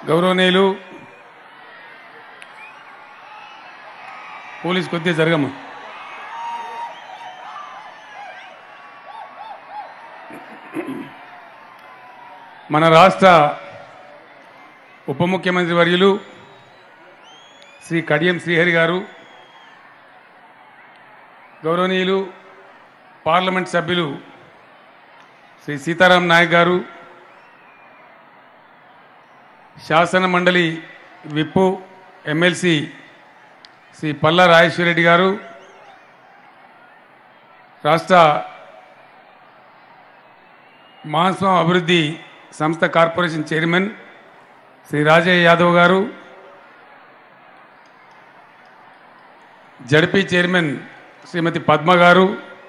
గౌరవనీయులు పోలీస్ కొద్దిగా జరగమ్మ. మన రాష్ట్ర ఉప ముఖ్యమంత్రి వర్యులు శ్రీ కడియం శ్రీహరి గారు, గౌరవనీయులు పార్లమెంట్ సభ్యులు శ్రీ సీతారాం నాయక్ గారు, శాసన మండలి విప్పు ఎమ్మెల్సీ శ్రీ పల్లా రాజేశ్వరరెడ్డి గారు, రాష్ట్ర మహాస్వామి అభివృద్ధి సంస్థ corporation chairman Shri Rajaiah Yadav garu, ZP chairman శ్రీమతి పద్మ గారు,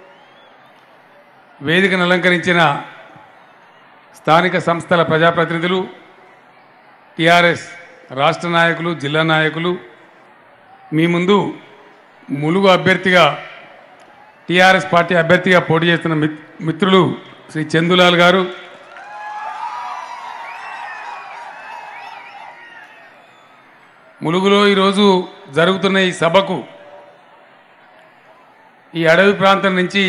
వేదికను అలంకరించిన స్థానిక సంస్థల ప్రజాప్రతినిధులు, టీఆర్ఎస్ రాష్ట్ర నాయకులు, జిల్లా నాయకులు, మీ ముందు ములుగు అభ్యర్థిగా టీఆర్ఎస్ పార్టీ అభ్యర్థిగా పోటీ చేస్తున్న మిత్రులు శ్రీ చందులాల్ గారు, ములుగులో ఈరోజు జరుగుతున్న ఈ సభకు ఈ అడవి ప్రాంతం నుంచి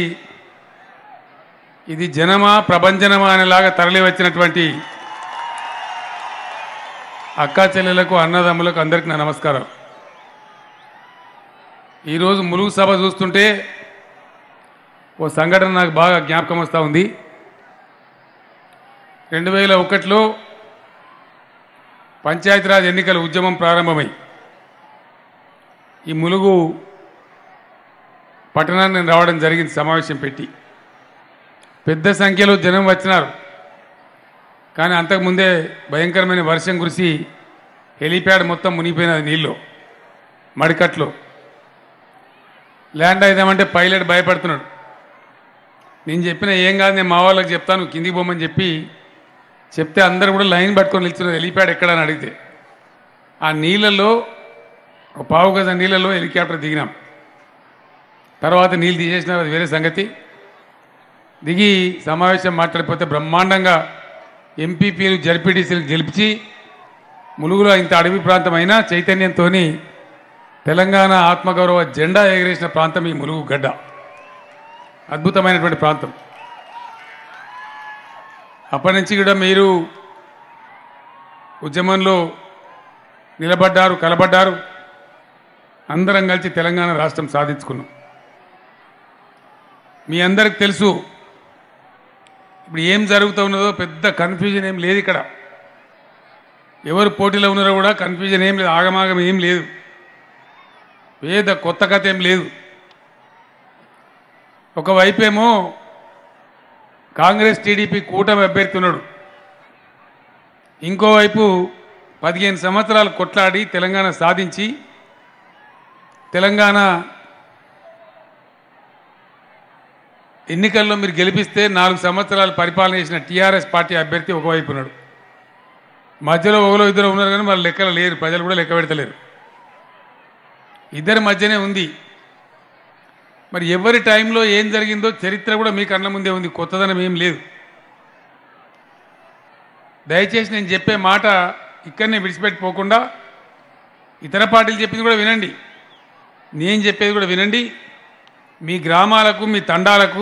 ఇది జనమా ప్రభంజనమా అనేలాగా తరలి వచ్చినటువంటి అక్కా చెల్లెలకు, అన్నదమ్ములకు అందరికీ నా నమస్కారం. ఈరోజు ములుగు సభ చూస్తుంటే ఓ సంఘటన నాకు బాగా జ్ఞాపకం వస్తూ ఉంది. 2001లో పంచాయతీరాజ్ ఎన్నికల ఉద్యమం ప్రారంభమై ఈ ములుగు పట్టణాన్ని రావడం జరిగింది. సమావేశం పెట్టి పెద్ద సంఖ్యలో జనం వచ్చినారు. కానీ అంతకుముందే భయంకరమైన వర్షం కురిసి హెలీప్యాడ్ మొత్తం మునిగిపోయినది నీళ్ళు, మడికట్లో. ల్యాండ్ అయిదామంటే పైలట్ భయపడుతున్నాడు. నేను చెప్పిన ఏం కాదు, నేను మా వాళ్ళకి చెప్తాను కిందికి పోమని చెప్తే అందరూ కూడా లైన్ పట్టుకొని నిల్చున్నారు హెలీప్యాడ్ ఎక్కడని అడిగితే. ఆ నీళ్ళల్లో ఒక పావు గజ నీళ్ళలో హెలికాప్టర్ దిగినాం. తర్వాత నీళ్ళు తీసేసినారు, అది వేరే సంగతి. దిగి సమావేశం మాట్లాడిపోతే బ్రహ్మాండంగా ఎంపీపీలు జడ్పీటీసీలకు గెలిపించి ములుగులో ఇంత అడవి ప్రాంతమైన చైతన్యంతో తెలంగాణ ఆత్మగౌరవ జెండా ఎగరేసిన ప్రాంతం ఈ ములుగు గడ్డ. అద్భుతమైనటువంటి ప్రాంతం. అప్పటి నుంచి కూడా మీరు ఉద్యమంలో నిలబడ్డారు, కలబడ్డారు. అందరం కలిసి తెలంగాణ రాష్ట్రం సాధించుకున్నాం. మీ అందరికి తెలుసు ఇప్పుడు ఏం జరుగుతూ ఉన్నదో, పెద్ద కన్ఫ్యూజన్ ఏం లేదు ఇక్కడ. ఎవరు పోటీలో ఉన్నారో కూడా కన్ఫ్యూజన్ ఏం లేదు, ఆగమాగం ఏం లేదు, పేద కొత్త కథ ఏం లేదు. ఒకవైపేమో కాంగ్రెస్ టీడీపీ కూటమి అభ్యర్థి ఉన్నాడు, ఇంకోవైపు 15 సంవత్సరాలు కొట్లాడి తెలంగాణ సాధించి తెలంగాణ ఎన్నికల్లో మీరు గెలిపిస్తే 4 సంవత్సరాలు పరిపాలన చేసిన టీఆర్ఎస్ పార్టీ అభ్యర్థి ఒకవైపు ఉన్నాడు. మధ్యలో ఒకరు ఇద్దరు ఉన్నారు కానీ వాళ్ళు లెక్కలు లేరు, ప్రజలు కూడా లెక్క పెడతలేరు. ఇద్దరి మధ్యనే ఉంది. మరి ఎవరి టైంలో ఏం జరిగిందో చరిత్ర కూడా మీ కళ్ళ ముందే ఉంది, కొత్తదనం ఏం లేదు. దయచేసి నేను చెప్పే మాట ఇక్కడనే విడిచిపెట్టిపోకుండా ఇతర పార్టీలు చెప్పింది కూడా వినండి, నేను చెప్పేది కూడా వినండి. మీ గ్రామాలకు, మీ తండాలకు,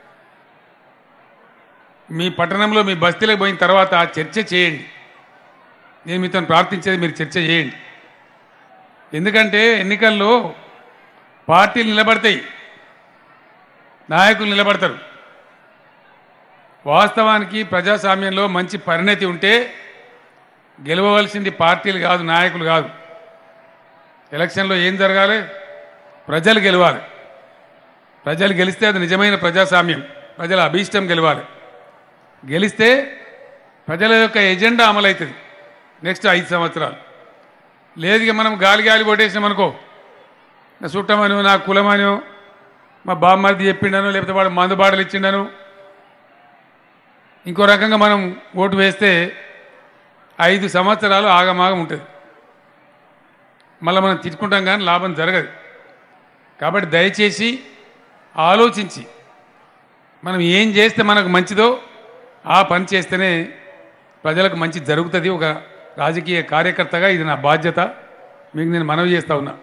మీ పట్టణంలో, మీ బస్తీలకు పోయిన తర్వాత చర్చ చేయండి. నేను మీతో ప్రార్థించేది మీరు చర్చ చేయండి. ఎందుకంటే ఎన్నికల్లో పార్టీలు నిలబడతాయి, నాయకులు నిలబడతారు. వాస్తవానికి ప్రజాస్వామ్యంలో మంచి పరిణతి ఉంటే గెలవవలసింది పార్టీలు కాదు, నాయకులు కాదు. ఎలక్షన్లో ఏం జరగాలి? ప్రజలు గెలవాలి. ప్రజలు గెలిస్తే అది నిజమైన ప్రజాస్వామ్యం. ప్రజల అభీష్టం గెలవాలి. గెలిస్తే ప్రజల యొక్క ఎజెండా అమలవుతుంది నెక్స్ట్ 5 సంవత్సరాలు. లేదుగా మనం గాలి గాలి కొట్టేసినాం అనుకో, నా చుట్టమనో, నా కులమనో, మా బామ్మర్ది చెప్పిండను, లేకపోతే వాడు మందుబాటలు ఇచ్చిండను, ఇంకో రకంగా మనం ఓటు వేస్తే 5 సంవత్సరాలు ఆగమాగం ఉంటుంది. మళ్ళీ మనం తిట్టుకుంటాం కానీ లాభం జరగదు. కాబట్టి దయచేసి ఆలోచించి మనం ఏం చేస్తే మనకు మంచిదో ఆ పని చేస్తేనే ప్రజలకు మంచి జరుగుతుంది. ఒక రాజకీయ కార్యకర్తగా ఇది నా బాధ్యత. మీకు నేను మనవి చేస్తా ఉన్నా.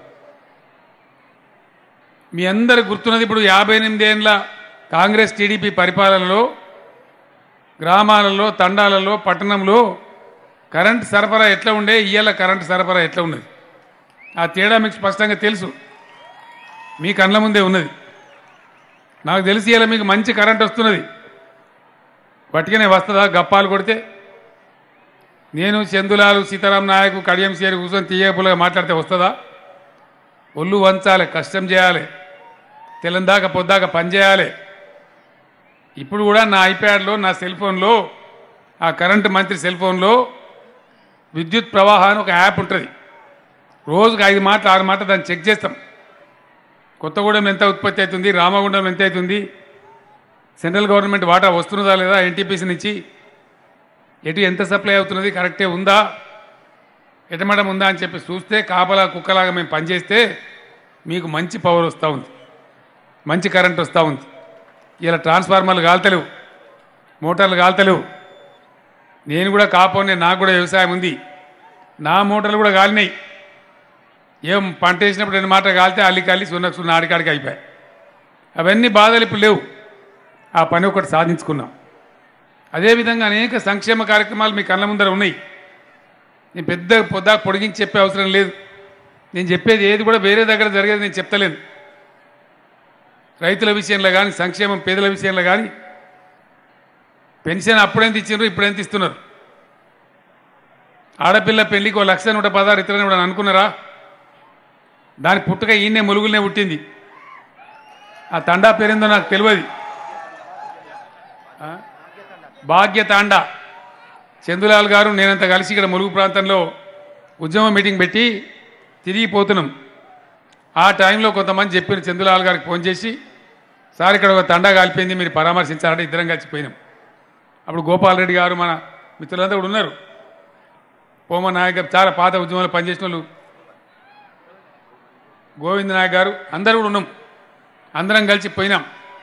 మీ అందరు గుర్తున్నది, ఇప్పుడు 58 ఏళ్ళ కాంగ్రెస్ టీడీపీ పరిపాలనలో గ్రామాలలో, తండాలలో, పట్టణంలో కరెంటు సరఫరా ఎట్లా ఉండే, ఇయ్యాల కరెంటు సరఫరా ఎట్లా ఉన్నది, ఆ తేడా మీకు స్పష్టంగా తెలుసు. మీ కళ్ళ ముందే ఉన్నది. నాకు తెలిసి ఇలా మీకు మంచి కరెంట్ వస్తున్నది. పట్టుకనే వస్తుందా గప్పాలు కొడితే? నేను చందులాలు, సీతారాం నాయకు, కడియం సేరు కూర్చొని తీయపులుగా మాట్లాడితే వస్తుందా? ఒళ్ళు వంచాలి, కష్టం చేయాలి, తెలందాక పొద్దాక పనిచేయాలి. ఇప్పుడు కూడా నా ఐప్యాడ్లో, నా సెల్ ఫోన్లో, ఆ కరెంటు మంత్రి సెల్ ఫోన్లో విద్యుత్ ప్రవాహాన్ని ఒక యాప్ ఉంటుంది. రోజుకు 5 మాటలు 6 మాటలు దాన్ని చెక్ చేస్తాం. కొత్తగూడెం ఎంత ఉత్పత్తి అవుతుంది, రామగుండం ఎంత అవుతుంది, సెంట్రల్ గవర్నమెంట్ వాటా వస్తున్నదా లేదా, ఎన్టీపీసీ నుంచి ఎటు ఎంత సప్లై అవుతున్నది, కరెక్టే ఉందా, ఎటమడం ఉందా అని చెప్పి చూస్తే కాపలా కుక్కలాగా మేము పనిచేస్తే మీకు మంచి పవర్ వస్తూ ఉంది, మంచి కరెంట్ వస్తూ ఉంది. ఇలా ట్రాన్స్ఫార్మర్లు కాల్తలేవు, మోటార్లు కాల్తలేవు. నేను కూడా కాపోనే, నాకు కూడా వ్యవసాయం ఉంది, నా మోటార్లు కూడా కాలినాయి. ఏం పంట వేసినప్పుడు 2 మాటలు కాలితే అల్లికల్లి సున్న ఆడికాడికి అయిపోయాయి. అవన్నీ బాధలు ఇప్పుడు లేవు. ఆ పని ఒకటి సాధించుకున్నాం. అదేవిధంగా అనేక సంక్షేమ కార్యక్రమాలు మీ కళ్ళ ముందర ఉన్నాయి. నేను పెద్ద పొడిగించి చెప్పే అవసరం లేదు. నేను చెప్పేది ఏది కూడా వేరే దగ్గర జరిగేది నేను చెప్తలేను. రైతుల విషయంలో కానీ, సంక్షేమం పేదల విషయంలో కానీ, పెన్షన్ అప్పుడెంత ఇచ్చినారు, ఇప్పుడెంత ఇస్తున్నారు. ఆడపిల్ల పెళ్లికి 1,116 ఇతరులని కూడా అనుకున్నారా? దాని పుట్టుక ఈయనే ములుగులనే పుట్టింది. ఆ తండా పేరేందో నాకు తెలియదు. భాగ్యతాండా. చందులాల్ గారు నేనంతా కలిసి ఇక్కడ ములుగు ప్రాంతంలో ఉద్యమ మీటింగ్ పెట్టి తిరిగిపోతున్నాం. ఆ టైంలో కొంతమంది చెప్పిన చందులాల్ గారికి ఫోన్ చేసి, సార్ ఇక్కడ ఒక తండా కాలిపోయింది, మీరు పరామర్శించాలంటే ఇద్దరం కలిసిపోయినాం. అప్పుడు గోపాల్ రెడ్డి గారు, మన మిత్రులంతా కూడా ఉన్నారు, పోమ నాయక్ గారు, చాలా పాత ఉద్యమంలో పనిచేసిన వాళ్ళు, గోవింద్ నాయక్ గారు, అందరూ కూడా ఉన్నాం. అందరం కలిసి పోయినాం.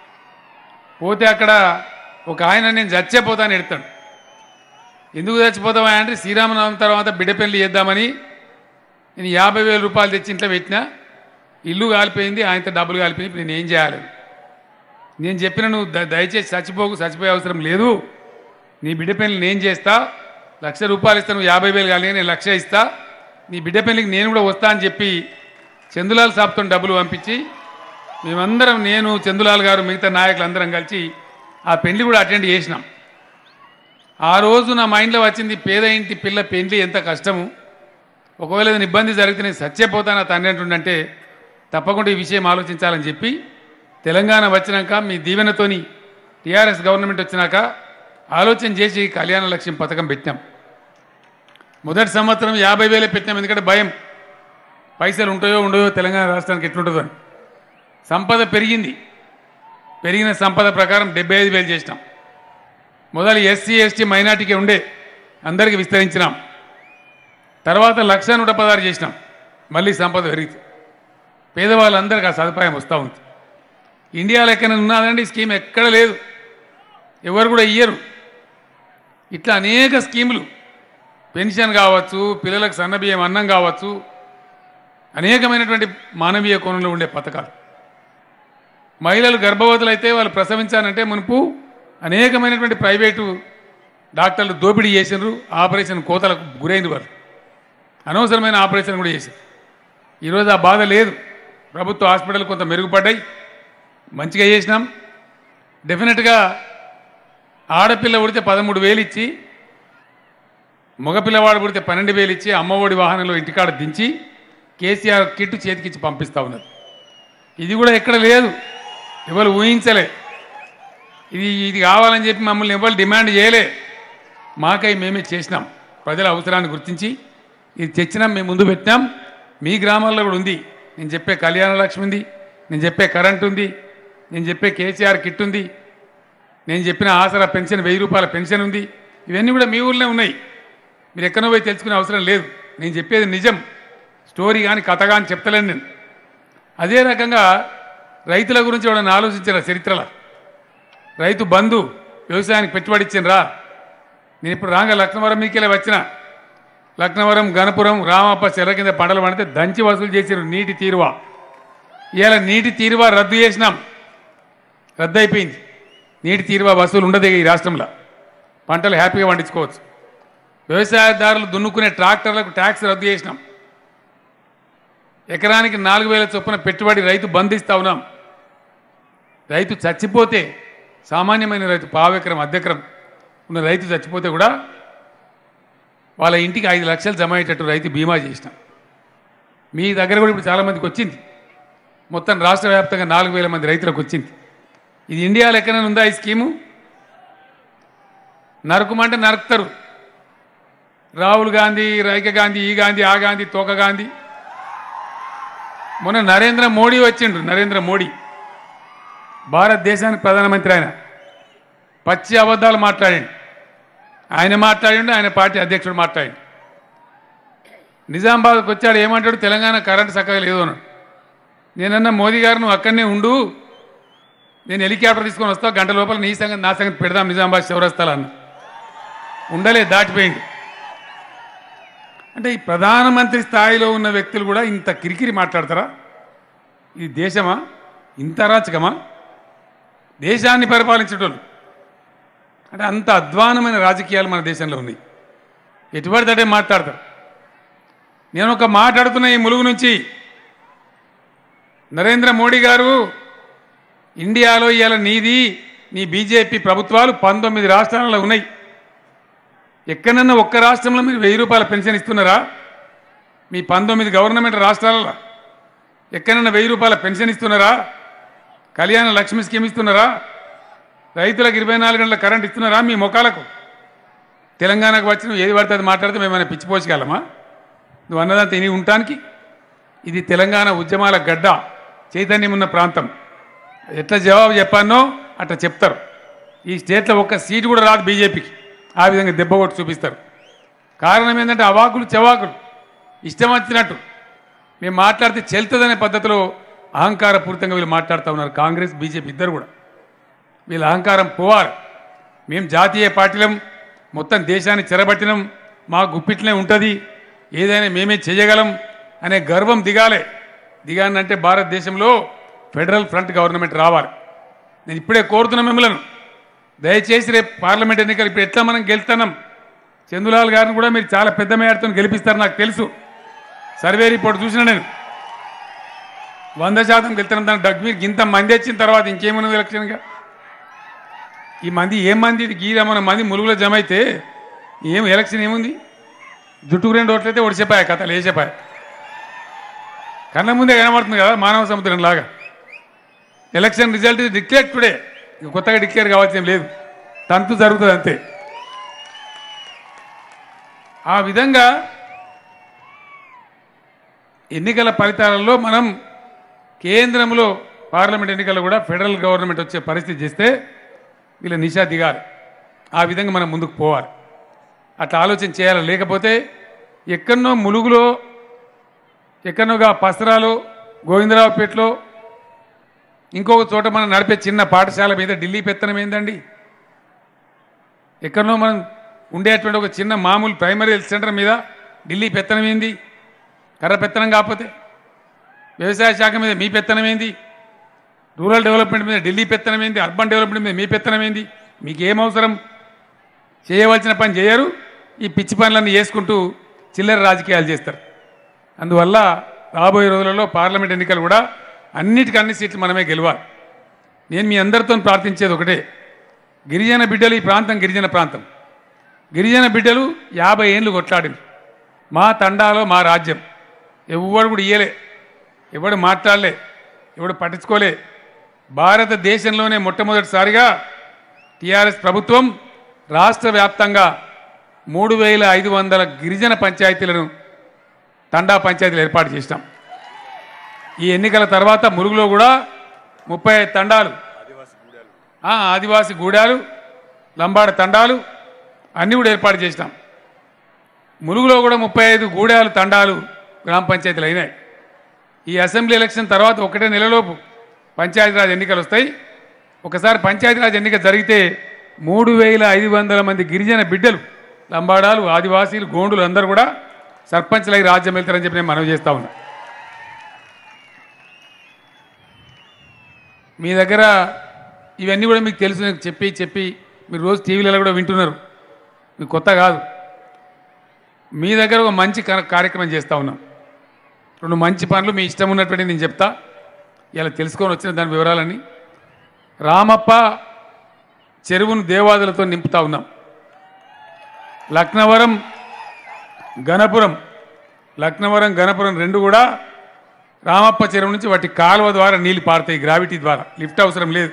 పోతే అక్కడ ఒక ఆయన, నేను చచ్చిపోతాను ఎడతాడు. ఎందుకు చచ్చిపోతావా అంటే, శ్రీరామనవమి తర్వాత బిడ్డ పెళ్లి చేద్దామని నేను 50,000 రూపాయలు తెచ్చి ఇంట్లో పెట్టినా, ఇల్లు కాలిపోయింది, ఆయనతో డబ్బులు కాలిపోయింది, నేను ఏం చేయాలి? నేను చెప్పిన, నువ్వు దయచేసి చచ్చిపోయే అవసరం లేదు, నీ బిడ్డ పెళ్లి నేను చేస్తా, 1,00,000 రూపాయలు ఇస్తా, నువ్వు 50,000 కాలి, నేను 1,00,000 ఇస్తా, నీ బిడ్డ పెళ్లికి నేను కూడా వస్తా అని చెప్పి చందులాల్ సాబ్తో డబ్బులు పంపించి మేమందరం, నేను, చందులాల్ గారు, మిగతా నాయకులు అందరం కలిసి ఆ పెళ్లి కూడా అటెండ్ చేసినాం. ఆ రోజు నా మైండ్లో వచ్చింది, పేద ఇంటి పిల్ల పెళ్లి ఎంత కష్టము, ఒకవేళ ఏదైనా ఇబ్బంది జరిగితే నేను చచ్చిపోతాను నా తండ్రి అంటుండంటే తప్పకుండా ఈ విషయం ఆలోచించాలని చెప్పి, తెలంగాణ వచ్చినాక మీ దీవెనతోని టీఆర్ఎస్ గవర్నమెంట్ వచ్చినాక ఆలోచన చేసి కళ్యాణ లక్ష్యం పథకం పెట్టినాం. మొదటి సంవత్సరం 50,000 పెట్టినాం. ఎందుకంటే భయం, పైసలు ఉంటాయో ఉండయో, తెలంగాణ రాష్ట్రానికి ఎట్లుంటుందో అని. సంపద పెరిగింది. పెరిగిన సంపద ప్రకారం 75,000 చేసినాం. మొదలు ఎస్సీ ఎస్టీ మైనార్టీకి ఉండే అందరికీ విస్తరించినాం. తర్వాత 1,116 చేసినాం. మళ్ళీ సంపద పెరిగింది. పేదవాళ్ళందరికీ ఆ సదుపాయం వస్తూ ఉంది. ఇండియాలో ఎక్కడ ఉన్నదండి స్కీమ్? ఎక్కడ లేదు, ఎవరు కూడా ఇయ్యరు. ఇట్లా అనేక స్కీములు, పెన్షన్ కావచ్చు, పిల్లలకు సన్నబియ్యం అన్నం కావచ్చు, అనేకమైనటువంటి మానవీయ కోణంలో ఉండే పథకాలు. మహిళలు గర్భవతులు అయితే వాళ్ళు ప్రసవించాలంటే మునుపు అనేకమైనటువంటి ప్రైవేటు డాక్టర్లు దోపిడీ చేసినారు, ఆపరేషన్ కోతలకు గురైన వారు, అనవసరమైన ఆపరేషన్ కూడా చేశారు. ఈరోజు ఆ బాధ లేదు. ప్రభుత్వ హాస్పిటల్ కొంత మెరుగుపడ్డాయి, మంచిగా చేసినాం. డెఫినెట్గా ఆడపిల్ల పుడితే 13,000 ఇచ్చి, మగపిల్లవాడు పుడితే 12,000 ఇచ్చి, అమ్మఒడి వాహనంలో ఇంటికాడ దించి కేసీఆర్ కిట్ చేతికిచ్చి పంపిస్తూ ఉన్నారు. ఇది కూడా ఎక్కడ లేదు, ఎవరు ఊహించలే. ఇది కావాలని చెప్పి మమ్మల్ని ఎవరు డిమాండ్ చేయలే. మాకై మేమే చేసినాం. ప్రజల అవసరాన్ని గుర్తించి ఇది తెచ్చినాం, మేము ముందు పెట్టినాం. మీ గ్రామాల్లో కూడా ఉంది. నేను చెప్పే కళ్యాణ లక్ష్మి ఉంది, నేను చెప్పే కరెంట్ ఉంది, నేను చెప్పే కేసీఆర్ కిట్ ఉంది, నేను చెప్పిన ఆసరా పెన్షన్ 1,000 రూపాయల పెన్షన్ ఉంది. ఇవన్నీ కూడా మీ ఊళ్ళో ఉన్నాయి. మీరు ఎక్కడో పోయి తెలుసుకునే అవసరం లేదు. నేను చెప్పేది నిజం, స్టోరీ కానీ కథ కానీ చెప్తలేను నేను. అదే రకంగా రైతుల గురించి వాళ్ళని ఆలోచించారా? చరిత్రలో రైతు బంధు, వ్యవసాయానికి పెట్టుబడి ఇచ్చిండ్రా? నేను ఇప్పుడు రాగా లక్ష్మవరం మీకెళ్ళి వచ్చిన లక్నవరం గణపురం రామప్ప చెర్ల కింద పంటలు పండితే దంచి వసూలు చేసారు నీటి తీరువా. ఇవాళ నీటి తీరువా రద్దు చేసినాం, రద్దు అయిపోయింది. నీటి తీరువా వసూలు ఉండదు ఈ రాష్ట్రంలో, పంటలు హ్యాపీగా పండించుకోవచ్చు. వ్యవసాయదారులు దున్నుకునే ట్రాక్టర్లకు ట్యాక్స్ రద్దు చేసినాం. ఎకరానికి 4,000 చొప్పున పెట్టుబడి రైతు బంధిస్తా ఉన్నాం. రైతు చచ్చిపోతే, సామాన్యమైన రైతు పావెకరం అర్ధెకరం ఉన్న రైతు చచ్చిపోతే కూడా వాళ్ళ ఇంటికి 5 లక్షలు జమ అయ్యేటట్టు రైతు బీమా చేసినాం. మీ దగ్గర కూడా ఇప్పుడు చాలామందికి వచ్చింది. మొత్తం రాష్ట్ర వ్యాప్తంగా 4,000 మంది రైతులకు వచ్చింది. ఇది ఇండియాలో ఎక్కడైనా ఉందా ఈ స్కీము? నరుకుమంటే నరుకుతారు. రాహుల్ గాంధీ, రైక గాంధీ, ఈ గాంధీ, ఆ గాంధీ, తోక గాంధీ. మొన్న నరేంద్ర మోడీ వచ్చిండ్రు. నరేంద్ర మోడీ భారతదేశానికి ప్రధానమంత్రి. ఆయన పచ్చి అబద్ధాలు మాట్లాడండి. ఆయన పార్టీ అధ్యక్షుడు మాట్లాడండి. నిజామాబాద్కి వచ్చాడు, ఏమంటాడు? తెలంగాణ కరెంటు చక్కగా లేదు అన్నాడు. నేనన్నా మోదీ గారు నువ్వు అక్కడనే ఉండు, నేను హెలికాప్టర్ తీసుకొని వస్తా, గంట లోపల నీ సంగతి నా సంగతి పెడదాం నిజామాబాద్ చౌరస్తాలన్న. ఉండలే, దాటిపోయింది. అంటే ఈ ప్రధానమంత్రి స్థాయిలో ఉన్న వ్యక్తులు కూడా ఇంత కిరికిరి మాట్లాడతారా? ఇది దేశమా? ఇంత అరాచకమా? దేశాన్ని పరిపాలించేటోళ్ళు అంటే అంత అధ్వానమైన రాజకీయాలు మన దేశంలో ఉన్నాయి. ఎటుపడితే మాట్లాడతారు. నేను ఒక మాట్లాడుతున్న ఈ ములుగు నుంచి, నరేంద్ర మోడీ గారు ఇండియాలో ఇవాళ నీ బీజేపీ ప్రభుత్వాలు 19 రాష్ట్రాలలో ఉన్నాయి. ఎక్కడన్నా ఒక్క రాష్ట్రంలో మీరు 1000 రూపాయల పెన్షన్ ఇస్తున్నారా? మీ 19 గవర్నమెంట్ రాష్ట్రాలలో ఎక్కడన్నా 1000 రూపాయల పెన్షన్ ఇస్తున్నారా? కళ్యాణ లక్ష్మి స్కీమ్ ఇస్తున్నారా? రైతులకు 24 గంటల కరెంట్ ఇస్తున్నారా? మీ మొఖాలకు తెలంగాణకు వచ్చి నువ్వు ఏది పడితే అది మాట్లాడితే మేమైనా పిచ్చిపోచగలమా? నువ్వు అన్నదంతా ఇని ఉండటానికి. ఇది తెలంగాణ ఉద్యమాల గడ్డ, చైతన్యం ఉన్న ప్రాంతం. ఎట్లా జవాబు చెప్పానో అట్లా చెప్తారు. ఈ స్టేట్లో ఒక్క సీటు కూడా రాదు బీజేపీకి. ఆ విధంగా దెబ్బ కొట్టి చూపిస్తారు. కారణం ఏంటంటే అవాకులు చవాకులు, ఇష్టం వచ్చినట్టు మేము మాట్లాడితే చెల్తుందనే పద్ధతిలో అహంకారపూరితంగా వీళ్ళు మాట్లాడుతూ ఉన్నారు. కాంగ్రెస్ బీజేపీ ఇద్దరు కూడా వీళ్ళ అహంకారం పోవాలి. మేము జాతీయ పార్టీలం, మొత్తం దేశాన్ని చెరబట్టినం, మా గుప్పిట్లనే ఉంటుంది, ఏదైనా మేమే చేయగలం అనే గర్వం దిగానంటే భారతదేశంలో ఫెడరల్ ఫ్రంట్ గవర్నమెంట్ రావాలి. నేను ఇప్పుడే కోరుతున్నా మిమ్మల్ని, దయచేసి రేపు పార్లమెంట్ ఎన్నికలు ఇప్పుడు ఎట్లా మనం గెలుస్తున్నాం, చందులాల్ గారిని కూడా మీరు చాలా పెద్ద మేరతో గెలిపిస్తారు నాకు తెలుసు. సర్వే రిపోర్ట్ చూసిన నేను 100% గెలుతున్నాం. దాని మీరు ఇంత మంది వచ్చిన తర్వాత ఇంకేమున్నది ఎలక్షన్గా? ఈ మంది ఏం మంది? ఇది గీరమన్న మంది ములుగులో జమ అయితే ఏం ఎలక్షన్ ఏముంది? జుట్టుకు 2 ఓట్లయితే ఒడిచిపోయాయి, కథలు వేసేపాయి. కళ్ళ ముందే కనబడుతుంది కదా మానవ సముద్రం లాగా. ఎలక్షన్ రిజల్ట్ డిక్లేర్ టుడే, కొత్తగా డిక్లేర్ కావాల్సిన ఏం లేదు, తంతు జరుగుతుంది అంతే. ఆ విధంగా ఎన్నికల ఫలితాలలో మనం కేంద్రంలో పార్లమెంట్ ఎన్నికల్లో కూడా ఫెడరల్ గవర్నమెంట్ వచ్చే పరిస్థితి చేస్తే వీళ్ళ నిషా దిగాలి. ఆ విధంగా మనం ముందుకు పోవాలి, అట్లా ఆలోచన చేయాలి. లేకపోతే ఎక్కడనో ములుగులో, ఎక్కడనోగా పసరాలో, గోవిందరావుపేటలో, ఇంకొక చోట మనం నడిపే చిన్న పాఠశాల మీద ఢిల్లీ పెత్తనం ఏందండి? ఎక్కడనో మనం ఉండేటువంటి ఒక చిన్న మామూలు ప్రైమరీ హెల్త్ సెంటర్ మీద ఢిల్లీ పెత్తనం ఏంది? కర్ర పెత్తనం కాకపోతే వ్యవసాయ శాఖ మీద మీ పెత్తనం ఏంది? రూరల్ డెవలప్మెంట్ మీద ఢిల్లీ పెత్తనం ఏంది? అర్బన్ డెవలప్మెంట్ మీద మీ పెత్తనం ఏంది? మీకేం అవసరం? చేయవలసిన పని చేయరు, ఈ పిచ్చి పనులన్నీ చేసుకుంటూ చిల్లర రాజకీయాలు చేస్తారు. అందువల్ల రాబోయే రోజులలో పార్లమెంట్ ఎన్నికలు కూడా అన్నిటికీ అన్ని సీట్లు మనమే గెలవాలి. నేను మీ అందరితో ప్రార్థించేది ఒకటే, గిరిజన బిడ్డలు, ఈ ప్రాంతం గిరిజన ప్రాంతం, గిరిజన బిడ్డలు 50 ఏళ్ళు కొట్లాడింది. మా తండాలో మా రాజ్యం ఎవడు కూడా ఇయ్యలే, ఎవడు మాట్లాడలే, ఎవడు పట్టించుకోలే. భారతదేశంలోనే మొట్టమొదటిసారిగా టీఆర్ఎస్ ప్రభుత్వం రాష్ట్ర వ్యాప్తంగా 3500 గిరిజన పంచాయతీలను, తండా పంచాయతీలు ఏర్పాటు చేసినాం. ఈ ఎన్నికల తర్వాత ములుగులో కూడా 35 తండాలు, ఆదివాసీ గూడాలు, లంబాడ తండాలు అన్నీ కూడా ఏర్పాటు చేసినాం. ములుగులో కూడా 35 గూడాలు, తండాలు, గ్రామ పంచాయతీలు అయినాయి. ఈ అసెంబ్లీ ఎలక్షన్ తర్వాత 1 నెలలోపు పంచాయతీరాజ్ ఎన్నికలు వస్తాయి. ఒకసారి పంచాయతీరాజ్ ఎన్నిక జరిగితే 3500 మంది గిరిజన బిడ్డలు లంబాడాలు ఆదివాసీలు గోండులు అందరూ కూడా సర్పంచ్లై రాజ్యం వెళ్తారని చెప్పి నేను మనవి చేస్తా ఉన్నా. మీ దగ్గర ఇవన్నీ కూడా మీకు తెలుసు, చెప్పి చెప్పి మీరు రోజు టీవీలలో కూడా వింటున్నారు, మీకు కొత్త కాదు. మీ దగ్గర ఒక మంచి కార్యక్రమం చేస్తూ ఉన్నాం. రెండు మంచి పనులు మీ ఇష్టం ఉన్నటువంటి నేను చెప్తా, ఇలా తెలుసుకొని వచ్చిన దాని వివరాలన్నీ. రామప్ప చెరువును దేవాదులతో నింపుతా ఉన్నాం. లక్నవరం గణపురం రెండు కూడా రామప్ప చెరువు నుంచి వాటి కాలువ ద్వారా నీళ్లు పారుతాయి, గ్రావిటీ ద్వారా, లిఫ్ట్ అవసరం లేదు.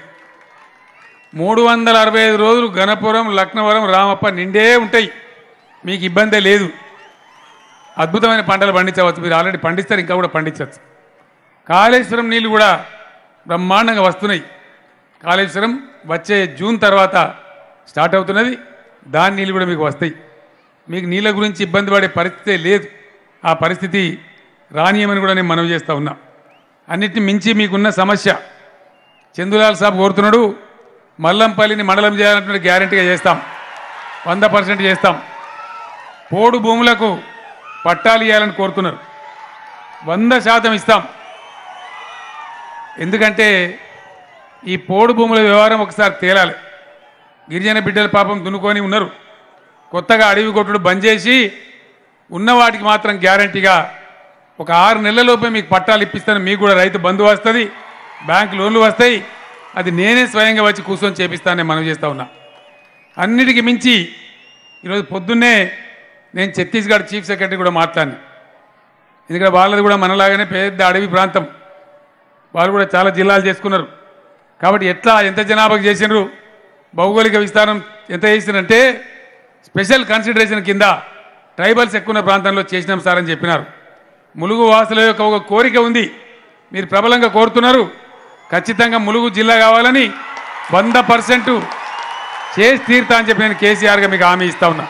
365 రోజులు గణపురం, లక్నవరం, రామప్ప నిండే ఉంటాయి, మీకు ఇబ్బందే లేదు. అద్భుతమైన పంటలు పండించవచ్చు, మీరు ఆల్రెడీ పండిస్తారు, ఇంకా కూడా పండించవచ్చు. కాళేశ్వరం నీళ్ళు కూడా బ్రహ్మాండంగా వస్తున్నాయి. కాళేశ్వరం వచ్చే జూన్ తర్వాత స్టార్ట్ అవుతున్నది, దాని నీళ్ళు కూడా మీకు వస్తాయి. మీకు నీళ్ళ గురించి ఇబ్బంది పడే పరిస్థితే లేదు. ఆ పరిస్థితి రానియమని కూడా నేను మనవి చేస్తూ ఉన్నా. అన్నిటిని మించి మీకున్న సమస్య, చందులాల్ సాబ్ కోరుతున్నాడు మల్లంపల్లిని మండలం చేయాలంటే గ్యారంటీగా చేస్తాం, 100% చేస్తాం. పోడు భూములకు పట్టాలు ఇవ్వాలని కోరుతున్నారు, 100% ఇస్తాం. ఎందుకంటే ఈ పోడు భూముల వ్యవహారం ఒకసారి తేలాలి. గిరిజన బిడ్డల పాపం దున్నుకొని ఉన్నారు, కొత్తగా అడవి కొట్టుడు బంద్ చేసి ఉన్న వాటికి మాత్రం గ్యారంటీగా ఒక 6 నెలలలోపే మీకు పట్టాలు ఇప్పిస్తాను. మీకు కూడా రైతు బంధు వస్తుంది, బ్యాంక్ లోన్లు వస్తాయి. అది నేనే స్వయంగా వచ్చి కూర్చొని చేపిస్తానని మనం చేస్తూ ఉన్నా. అన్నిటికీ మించి ఈరోజు పొద్దున్నే నేను ఛత్తీస్గఢ్ చీఫ్ సెక్రటరీ కూడా మాట్లాడినా. ఎందుకంటే వాళ్ళది కూడా మనలాగానే పెద్ద అడవి ప్రాంతం, వాళ్ళు కూడా చాలా జిల్లాలు చేసుకున్నారు. కాబట్టి ఎంత జనాభాకు చేసినారు, భౌగోళిక విస్తారం ఎంత చేసినారంటే స్పెషల్ కన్సిడరేషన్ కింద ట్రైబల్స్ ఎక్కువ ప్రాంతంలో చేసినాం సార్ అని చెప్పినారు. ములుగు వాసుల యొక్క ఒక కోరిక ఉంది, మీరు ప్రబలంగా కోరుతున్నారు, ఖచ్చితంగా ములుగు జిల్లా కావాలని 100% చేసి తీరుతా అని చెప్పి నేను కేసీఆర్గా మీకు హామీ ఇస్తా ఉన్నా.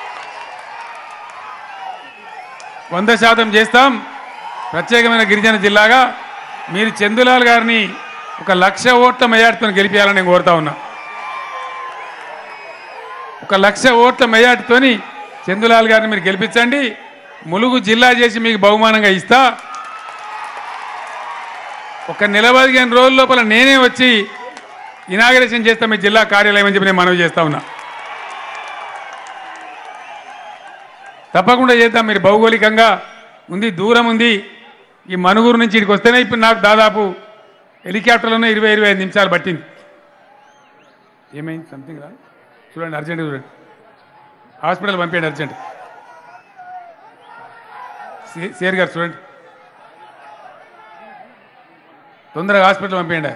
100% చేస్తాం. ప్రత్యేకమైన గిరిజన జిల్లాగా మీరు చందులాల్ గారిని 1,00,000 ఓట్ల మెజార్టీతో గెలిపించాలని నేను కోరుతా ఉన్నా. 1,00,000 ఓట్ల మెజార్టీతోని చందులాల్ గారిని మీరు గెలిపించండి, ములుగు జిల్లా చేసి మీకు బహుమానంగా ఇస్తా. ఒక నెల 15 రోజుల లోపల నేనే వచ్చి ఇనాగరేషన్ చేస్తా మీ జిల్లా కార్యాలయం అని చెప్పి నేను మనవి చేస్తా ఉన్నా. తప్పకుండా చేద్దాం. మీరు భౌగోళికంగా ఉంది, దూరం ఉంది. ఈ మనుగురు నుంచి ఇక్కడికి వస్తేనే ఇప్పుడు నాకు దాదాపు హెలికాప్టర్లోనే 20-25 నిమిషాలు పట్టింది. ఏమైంది సంథింగ్ రా, చూడండి అర్జెంట్, చూడండి హాస్పిటల్ పంపేయండి అర్జెంట్. సేర్ గారు చూడండి, తొందరగా హాస్పిటల్ పంపేయండి.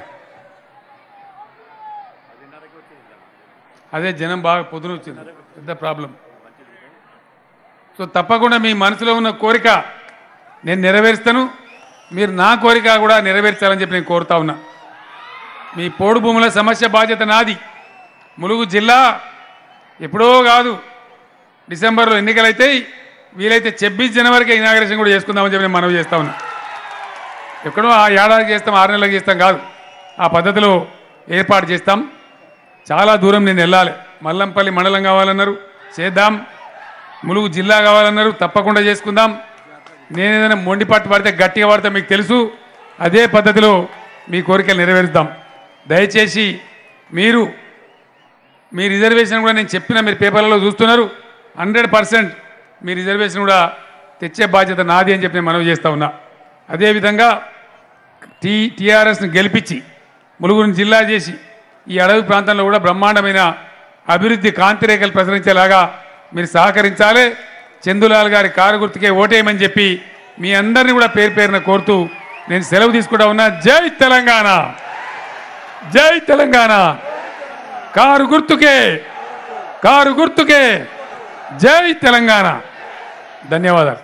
అదే జనం బాగా పొద్దున వచ్చింది, పెద్ద ప్రాబ్లం. సో తప్పకుండా మీ మనసులో ఉన్న కోరిక నేను నెరవేరుస్తాను, మీరు నా కోరిక కూడా నెరవేర్చాలని చెప్పి నేను కోరుతా ఉన్నా. మీ పోడు భూముల సమస్య బాధ్యత నాది. ములుగు జిల్లా ఎప్పుడో కాదు, డిసెంబర్లో ఎన్నికలైతే వీలైతే 26 జనవరికి ఇనాగరేషన్ కూడా చేసుకుందామని చెప్పి నేను మనవి చేస్తా ఉన్నా. ఎక్కడో ఆ ఏడాదికి చేస్తాం, 6 నెలలకు చేస్తాం కాదు, ఆ పద్ధతిలో ఏర్పాటు చేస్తాం. చాలా దూరం నేను వెళ్ళాలి. మల్లంపల్లి మండలం కావాలన్నారు, చేద్దాం. ములుగు జిల్లా కావాలన్నారు, తప్పకుండా చేసుకుందాం. నేను ఏదైనా మొండిపట్టు పడితే గట్టిగా పడితే మీకు తెలుసు, అదే పద్ధతిలో మీ కోరికలు నెరవేరుద్దాం. దయచేసి మీరు మీ రిజర్వేషన్ కూడా నేను చెప్పిన, మీరు పేపర్లలో చూస్తున్నారు, 100% మీ రిజర్వేషన్ కూడా తెచ్చే బాధ్యత నాది అని చెప్పి నేను మనవి చేస్తూ ఉన్నా. అదేవిధంగా టీఆర్ఎస్ని గెలిపించి ములుగురిని జిల్లా చేసి ఈ అడవి ప్రాంతంలో కూడా బ్రహ్మాండమైన అభివృద్ధి కాంతిరేఖలు ప్రసరించేలాగా మీరు సహకరించాలి. చందులాల్ గారి కారు గుర్తుకే ఓటేయమని చెప్పి మీ అందరినీ కూడా పేరు పేరున కోరుతూ నేను సెలవు తీసుకుంటా ఉన్నా. జై తెలంగాణ, జై తెలంగాణ. కారు గుర్తుకే జై తెలంగాణ. ధన్యవాదాలు.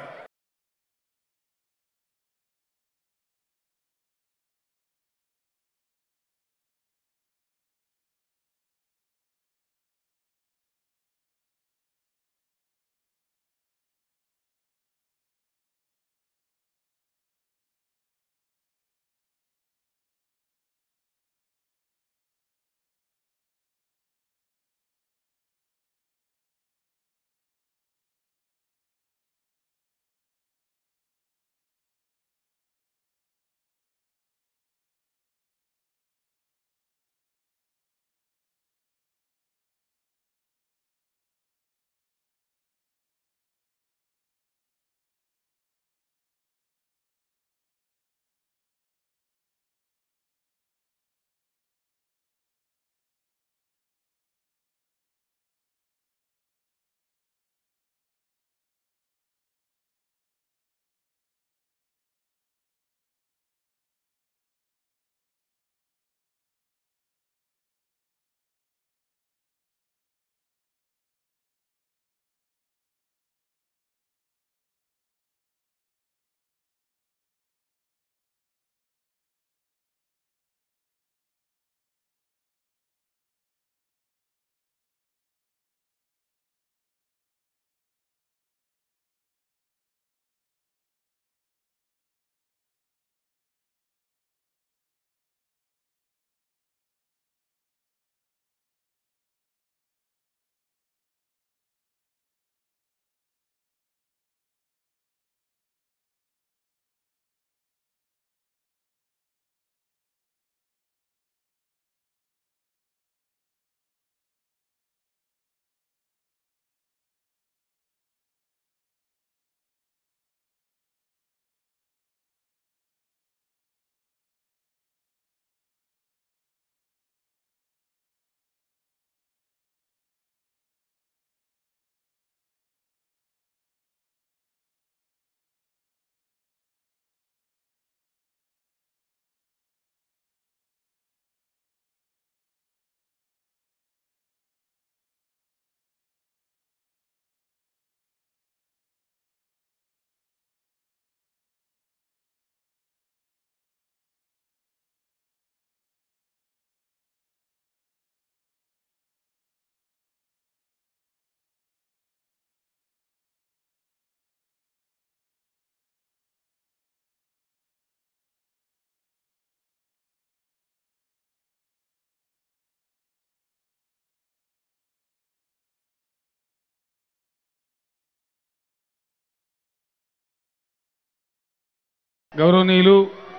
గౌరవనీయులు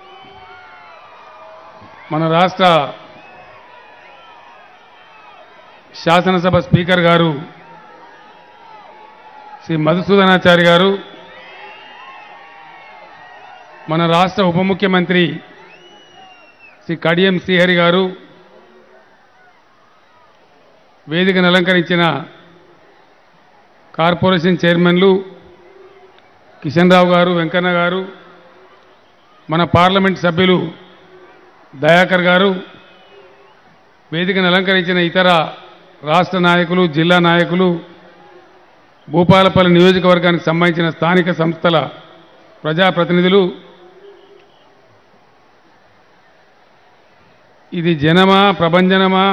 మన రాష్ట్ర శాసనసభ స్పీకర్ గారు శ్రీ మధుసూదనాచారి గారు, మన రాష్ట్ర ఉప ముఖ్యమంత్రి శ్రీ కడియం శ్రీహరి గారు, వేదికను అలంకరించిన కార్పొరేషన్ చైర్మన్లు కిషన్ రావు గారు, వెంకన్న గారు, మన పార్లమెంట్ సభ్యులు దయాకర్ గారు, వేదికను అలంకరించిన ఇతర రాష్ట్ర నాయకులు, జిల్లా నాయకులు, భూపాలపల్లి నియోజకవర్గానికి సంబంధించిన స్థానిక సంస్థల ప్రజాప్రతినిధులు, ఇది జనమా ప్రభంజనమా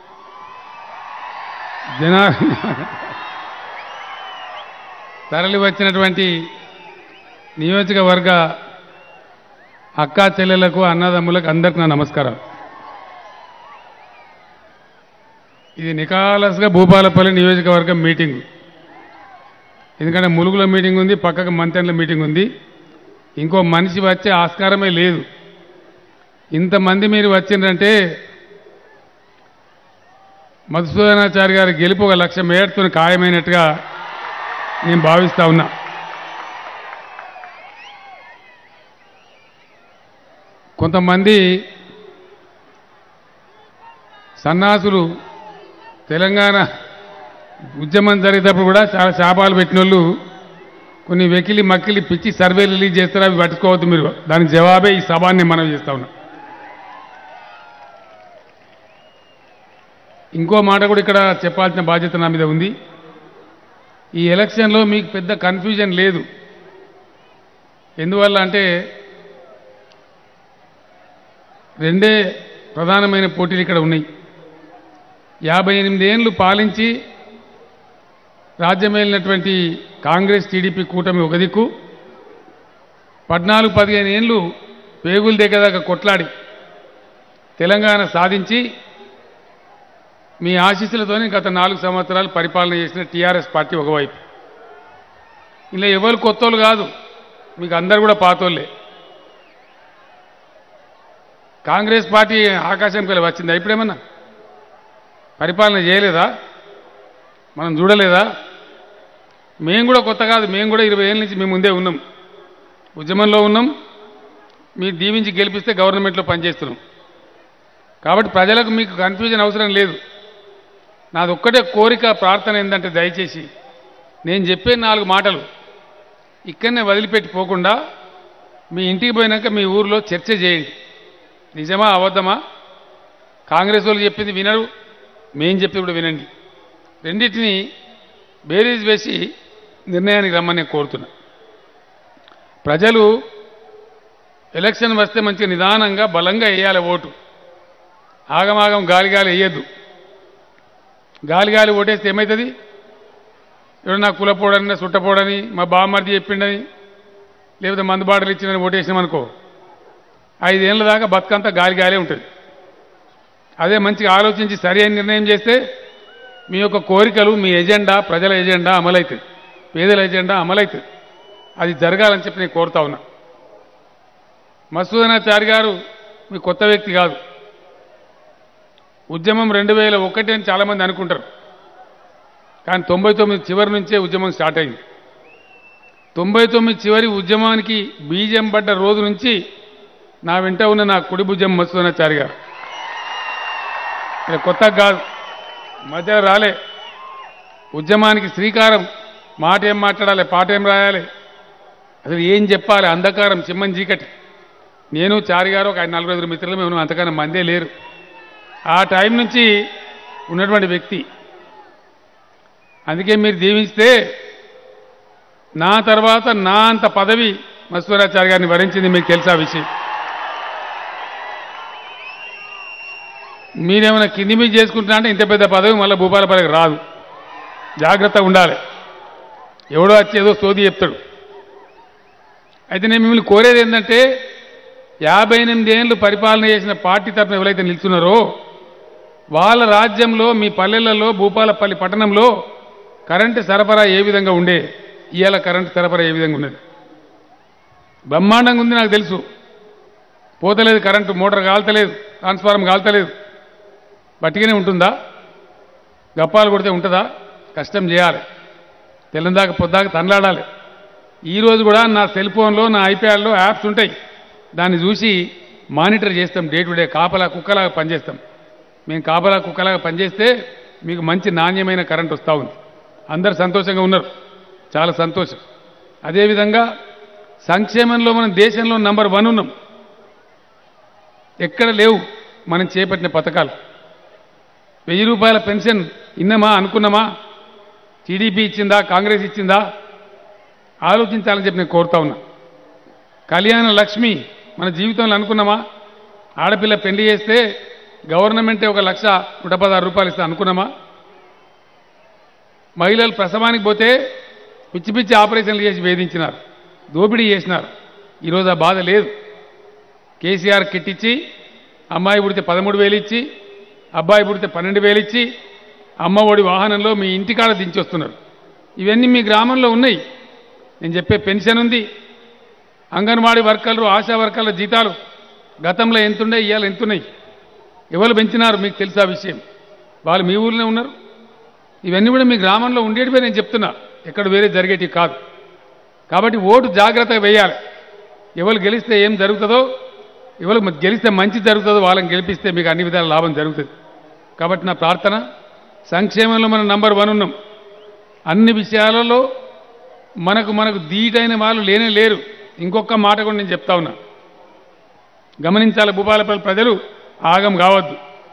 తరలి వచ్చినటువంటి నియోజకవర్గ అక్కా చెల్లెలకు, అన్నదమ్ములకు అందరికీ నా నమస్కారం. ఇది నికాలస్గా భూపాలపల్లి నియోజకవర్గం మీటింగ్. ఎందుకంటే ములుగుల మీటింగ్ ఉంది, పక్కకు మంతెన్ల మీటింగ్ ఉంది. ఇంకో మనిషి వచ్చే ఆస్కారమే లేదు. ఇంతమంది మీరు వచ్చిందంటే మధుసూదనాచారి గారి గెలుపు 1,00,000 మేడతో ఖాయమైనట్టుగా నేను భావిస్తా ఉన్నా. కొంతమంది సన్నాసులు తెలంగాణ ఉద్యమం జరిగేటప్పుడు కూడా చాలా శాపాలు పెట్టిన వాళ్ళు కొన్ని వెకిలి మక్కిలి పిచ్చి సర్వేలు రిలీజ్ చేస్తారు, అవి పట్టుకోవద్దు మీరు. దానికి జవాబే ఈ సభాన్ని మనం చేస్తా ఉన్నాం. ఇంకో మాట కూడా ఇక్కడ చెప్పాల్సిన బాధ్యత నా మీద ఉంది. ఈ ఎలక్షన్లో మీకు పెద్ద కన్ఫ్యూజన్ లేదు. ఎందువల్ల అంటే రెండే ప్రధానమైన పోటీలు ఇక్కడ ఉన్నాయి. 58 ఏళ్ళు పాలించి రాజ్యమేలినటువంటి కాంగ్రెస్ టీడీపీ కూటమి ఒక దిక్కు, 14-15 ఏళ్ళు పేగుల దగ్గర కొట్లాడి తెలంగాణ సాధించి మీ ఆశీస్సులతోనే గత 4 సంవత్సరాలు పరిపాలన చేసిన టీఆర్ఎస్ పార్టీ ఒకవైపు. ఇలా ఎవరు కొత్తోళ్ళు కాదు, మీకు అందరు కూడా పాతోళ్ళే. కాంగ్రెస్ పార్టీ ఆకాశంకి వెళ్ళి వచ్చిందా? ఇప్పుడేమన్నా పరిపాలన చేయలేదా? మనం చూడలేదా? మేము కూడా కొత్త కాదు, మేము కూడా 20 ఏళ్ళ నుంచి మేము ముందే ఉన్నాం, ఉద్యమంలో ఉన్నాం. మీరు దీవించి గెలిపిస్తే గవర్నమెంట్లో పనిచేస్తున్నాం. కాబట్టి ప్రజలకు మీకు కన్ఫ్యూజన్ అవసరం లేదు. నాది ఒక్కటే కోరిక, ప్రార్థన ఏంటంటే దయచేసి నేను చెప్పే 4 మాటలు ఇక్కడనే వదిలిపెట్టి పోకుండా మీ ఇంటికి పోయినాక మీ ఊరిలో చర్చ చేయండి. నిజమా అబద్ధమా? కాంగ్రెస్ వాళ్ళు చెప్పింది వినరు, మేం చెప్పింది కూడా వినండి. రెండింటిని బేరీజ్ వేసి నిర్ణయానికి రమ్మని నేను కోరుతున్నా. ప్రజలు ఎలక్షన్ వస్తే మంచిగా నిదానంగా బలంగా వేయాలి ఓటు. ఆగమాగం గాలి గాలి వేయద్దు. గాలి గాలి ఓటేస్తే ఏమవుతుంది? ఎవరు నా కులపోడని, సుట్టపోడని, మా బామ్మర్ది చెప్పిండని, లేకపోతే మందు బాటలు ఇచ్చిందని ఓటేసినామనుకో, 5 ఏళ్ళ దాకా బతుకంతా గాలి గాలే ఉంటుంది. అదే మంచిగా ఆలోచించి సరి అయిన నిర్ణయం చేస్తే మీ యొక్క కోరికలు, మీ ఎజెండా, ప్రజల ఎజెండా అమలవుతుంది, పేదల ఎజెండా అమలవుతుంది. అది జరగాలని చెప్పి నేను కోరుతా ఉన్నా. మధుసూదనాచారి గారు మీ కొత్త వ్యక్తి కాదు. ఉద్యమం 2001 అని చాలామంది అనుకుంటారు, కానీ 99 చివరి నుంచే ఉద్యమం స్టార్ట్ అయింది. 99 చివరి ఉద్యమానికి బీజం పడ్డ రోజు నుంచి నా వెంట ఉన్న నా కుడి భుజం మధుసూదనాచారి గారు. ఇలా కొత్తగా కాదు, మధ్య రాలే. ఉద్యమానికి శ్రీకారం, మాట ఏం మాట్లాడాలి, పాట ఏం రాయాలి, అసలు ఏం చెప్పాలి, అంధకారం చిమ్మని చీకటి. నేను చారి గారు ఒక 4-5 మిత్రులు మేము, అంతకన్నా మందే లేరు. ఆ టైం నుంచి ఉన్నటువంటి వ్యక్తి. అందుకే మీరు దీవిస్తే నా తర్వాత నా అంత పదవి మధుసూదనాచారి గారిని వరించింది. మీకు తెలుసా విషయం? మీరేమైనా కింది మీద చేసుకుంటున్నా అంటే ఇంత పెద్ద పదవి మళ్ళీ భూపాలపల్లికి రాదు. జాగ్రత్తగా ఉండాలి. ఎవడో వచ్చి ఏదో సోది చెప్తాడు. అయితే నేను మిమ్మల్ని కోరేది ఏంటంటే 58 ఏళ్ళు పరిపాలన చేసిన పార్టీ తరఫున ఎవరైతే నిల్చున్నారో వాళ్ళ రాజ్యంలో, మీ పల్లెలలో, భూపాలపల్లి పట్టణంలో కరెంటు సరఫరా ఏ విధంగా ఉండే, ఇవాళ కరెంటు సరఫరా ఏ విధంగా ఉన్నది? బ్రహ్మాండంగా ఉంది, నాకు తెలుసు. పోతలేదు కరెంటు, మోటార్ కాల్తలేదు, ట్రాన్స్ఫార్మర్ కాల్తలేదు. బట్టిగానే ఉంటుందా? గప్పాలు కొడితే ఉంటుందా? కష్టం చేయాలి, తెల్లందాకా పొద్దాక తనలాడాలి. ఈరోజు కూడా నా సెల్ ఫోన్లో, నా ఐప్యాడ్లో యాప్స్ ఉంటాయి, దాన్ని చూసి మానిటర్ చేస్తాం. డే టు డే కాపలా కుక్కలాగా పనిచేస్తాం. మేము కాపలా కుక్కలాగా పనిచేస్తే మీకు మంచి నాణ్యమైన కరెంట్ వస్తూ ఉంది. అందరు సంతోషంగా ఉన్నారు, చాలా సంతోషం. అదేవిధంగా సంక్షేమంలో మనం దేశంలో నంబర్ 1 ఉన్నాం. ఎక్కడ లేవు మనం చేపట్టిన పథకాలు. 1000 రూపాయల పెన్షన్ ఇన్నమా అనుకున్నామా? టీడీపీ ఇచ్చిందా, కాంగ్రెస్ ఇచ్చిందా? ఆలోచించాలని చెప్పి నేను కోరుతా ఉన్నా. కళ్యాణ లక్ష్మి మన జీవితంలో అనుకున్నామా? ఆడపిల్ల పెళ్లి చేస్తే గవర్నమెంటే 1,116 రూపాయలు ఇస్తా అనుకున్నామా? మహిళలు ప్రసవానికి పోతే పిచ్చి పిచ్చి ఆపరేషన్లు చేసి వేధించినారు, దోపిడీ చేసినారు. ఈరోజు ఆ బాధ లేదు. కేసీఆర్ కిట్ ఇచ్చి అమ్మాయి పుడితే 13,000 ఇచ్చి, అబ్బాయి పుడితే 12,000 ఇచ్చి, అమ్మ ఒడి వాహనంలో మీ ఇంటికాడ దించొస్తున్నారు. ఇవన్నీ మీ గ్రామంలో ఉన్నాయి. నేను చెప్పే పెన్షన్ ఉంది. అంగన్వాడీ వర్కర్లు, ఆశా వర్కర్ల జీతాలు గతంలో ఎంతుండే, ఇవాళ ఎంతున్నాయి? ఎవరు పెంచినారు మీకు తెలుసా విషయం? వాళ్ళు మీ ఊళ్ళోనే ఉన్నారు. ఇవన్నీ కూడా మీ గ్రామంలో ఉండేటివే నేను చెప్తున్నా, ఎక్కడ వేరే జరిగేటివి కాదు. కాబట్టి ఓటు జాగ్రత్తగా వేయాలి. ఎవరు గెలిస్తే ఏం జరుగుతుందో, ఎవరు గెలిస్తే మంచి జరుగుతుందో వాళ్ళని గెలిపిస్తే మీకు అన్ని విధాల లాభం జరుగుతుంది. కాబట్టి నా ప్రార్థన, సంక్షేమంలో మనం నంబర్ 1 ఉన్నాం. అన్ని విషయాలలో మనకు ధీటైన వాళ్ళు లేనే లేరు. ఇంకొక మాట కూడా నేను చెప్తా ఉన్నా, గమనించాలి. భూపాలపల్లి ప్రజలు ఆగం కావద్దు.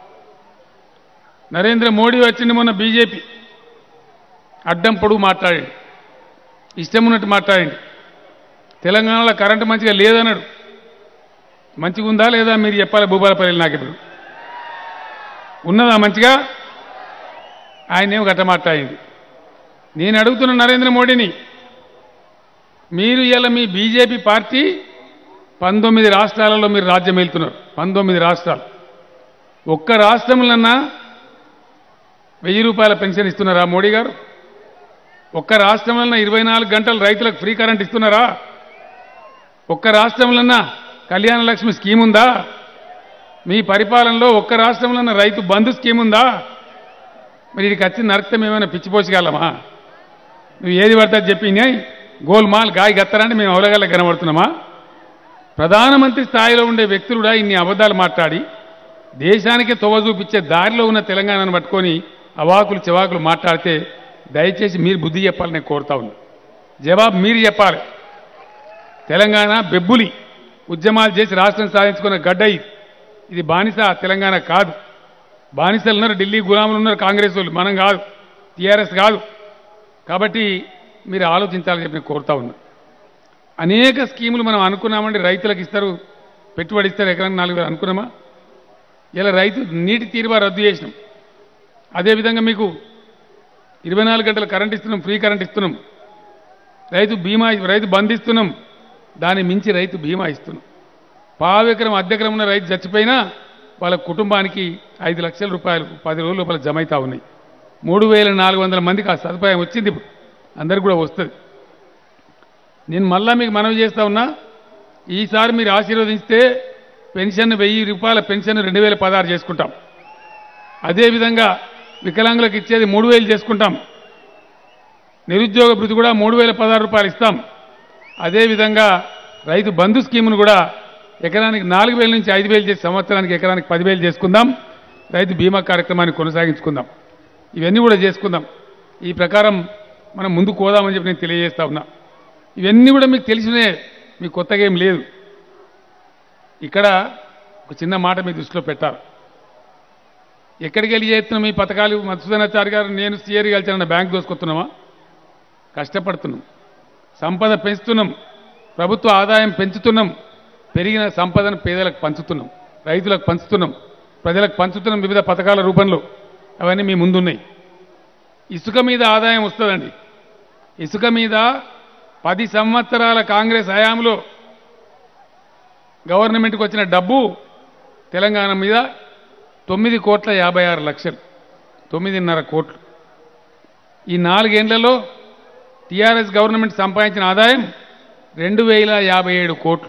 నరేంద్ర మోడీ వచ్చింది మొన్న, బీజేపీ అడ్డం పొడుగు మాట్లాడండి, ఇష్టం ఉన్నట్టు మాట్లాడండి. తెలంగాణలో కరెంటు మంచిగా లేదన్నాడు. మంచిగా ఉందా లేదా మీరు చెప్పాలి. భూపాలపల్లి నాకు ఇప్పుడు ఉన్నదా మంచిగా? ఆయన ఏమో గట్ట మాట్లాడింది. నేను అడుగుతున్న నరేంద్ర మోడీని, మీరు ఇలా మీ బీజేపీ పార్టీ 19 రాష్ట్రాలలో మీరు రాజ్యం వెళ్తున్నారు. 19 రాష్ట్రాలు. ఒక్క రాష్ట్రంలోన్నా 1000 రూపాయల పెన్షన్ ఇస్తున్నారా మోడీ గారు? ఒక్క రాష్ట్రంలో 24 గంటలు రైతులకు ఫ్రీ కరెంట్ ఇస్తున్నారా? ఒక్క రాష్ట్రంలో కళ్యాణ లక్ష్మి స్కీమ్ ఉందా? మీ పరిపాలనలో ఒక్క రాష్ట్రంలో రైతు బంధు స్కీమ్ ఉందా? మరి ఇక్కడికి వచ్చి నరక్తం ఏమైనా పిచ్చిపోసగలమా? నువ్వు ఏది పడతా చెప్పినాయి గోల్మాల్ గాయ గత్తరంటే మేము అవలగల్ల కనబడుతున్నామా? ప్రధానమంత్రి స్థాయిలో ఉండే వ్యక్తులు కూడా ఇన్ని అబద్ధాలు మాట్లాడి దేశానికి తొవ చూపించే దారిలో ఉన్న తెలంగాణను పట్టుకొని అవాకులు చెవాకులు మాట్లాడితే దయచేసి మీరు బుద్ధి చెప్పాలని నేను కోరుతా ఉన్నా. జవాబు మీరు చెప్పాలి. తెలంగాణ బెబ్బులి ఉద్యమాలు చేసి రాష్ట్రం సాధించుకున్న గడ్డ ఇది బానిస తెలంగాణ కాదు. బానిసలు ఉన్నారు, ఢిల్లీ గులాములు ఉన్నారు, కాంగ్రెస్ వాళ్ళు, మనం కాదు, టీఆర్ఎస్ కాదు. కాబట్టి మీరు ఆలోచించాలని చెప్పి నేను కోరుతా ఉన్నా. అనేక స్కీములు మనం అనుకున్నామండి, రైతులకు ఇస్తారు, పెట్టుబడి ఇస్తారు, ఎకరానికి 4,000 అనుకున్నామా? ఇలా రైతు నీటి తీరుబా రద్దు చేసినాం. అదేవిధంగా మీకు 24 గంటల కరెంట్ ఇస్తున్నాం, ఫ్రీ కరెంట్ ఇస్తున్నాం, రైతు బంధిస్తున్నాం, దాన్ని మించి రైతు బీమా ఇస్తున్నాం. పావెకరం అద్దెకరం ఉన్న రైతు చచ్చిపోయినా వాళ్ళ కుటుంబానికి 5 లక్షల రూపాయలు 10 రోజుల లోపల జమ అవుతా ఉన్నాయి. 3,400 మందికి ఆ సదుపాయం వచ్చింది. ఇప్పుడు అందరికి కూడా వస్తుంది. నేను మళ్ళా మీకు మనవి చేస్తా ఉన్నా, ఈసారి మీరు ఆశీర్వదిస్తే పెన్షన్ 1000 రూపాయల పెన్షన్ 2016 చేసుకుంటాం. అదేవిధంగా వికలాంగులకు ఇచ్చేది 3,000 చేసుకుంటాం. నిరుద్యోగ భృతి కూడా 3,016 రూపాయలు ఇస్తాం. అదేవిధంగా రైతు బంధు స్కీమును కూడా ఎకరానికి 4,000 నుంచి 5,000 చేసి సంవత్సరానికి ఎకరానికి 10,000 చేసుకుందాం. రైతు బీమా కార్యక్రమాన్ని కొనసాగించుకుందాం. ఇవన్నీ కూడా చేసుకుందాం. ఈ ప్రకారం మనం ముందుకు పోదామని చెప్పి నేను తెలియజేస్తా ఉన్నా. ఇవన్నీ కూడా మీకు తెలిసినే, మీకు కొత్తగా ఏం లేదు. ఇక్కడ ఒక చిన్న మాట మీ దృష్టిలో పెట్టారు. ఎక్కడికి వెళ్ళి చేస్తున్నాం ఈ పథకాలు? మధుసూదనాచారి గారు నేను సీఆర్ కలిసిన బ్యాంక్ దోసుకొస్తున్నామా? కష్టపడుతున్నాం, సంపద పెంచుతున్నాం, ప్రభుత్వ ఆదాయం పెంచుతున్నాం, పెరిగిన సంపదను పేదలకు పంచుతున్నాం, రైతులకు పంచుతున్నాం, ప్రజలకు పంచుతున్నాం వివిధ పథకాల రూపంలో. అవన్నీ మీ ముందున్నాయి. ఇసుక మీద ఆదాయం వస్తుందండి. ఇసుక మీద 10 సంవత్సరాల కాంగ్రెస్ హయాంలో గవర్నమెంట్కి వచ్చిన డబ్బు తెలంగాణ మీద 9,56,00,000, 9.5 కోట్లు. ఈ 4 ఏళ్లలో టీఆర్ఎస్ గవర్నమెంట్ సంపాదించిన ఆదాయం 2057 కోట్లు.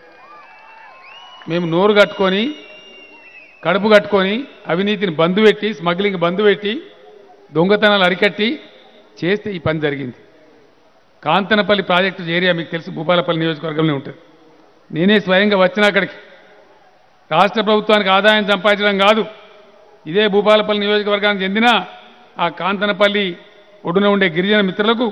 మేము నోరు కట్టుకొని కడుపు కట్టుకొని అవినీతిని బంధు పెట్టి స్మగ్లింగ్ బంధు పెట్టి దొంగతనాలు అరికట్టి చేస్తే ఈ పని జరిగింది. కాంతనపల్లి ప్రాజెక్టు ఏరియా మీకు తెలుసు, భూపాలపల్లి నియోజకవర్గంలో ఉంటుంది. నేనే స్వయంగా వచ్చిన అక్కడికి. రాష్ట్ర ప్రభుత్వానికి ఆదాయం సంపాదించడం కాదు, ఇదే భూపాలపల్లి నియోజకవర్గానికి చెందిన ఆ కాంతనపల్లి ఒడ్డున ఉండే గిరిజన మిత్రులకు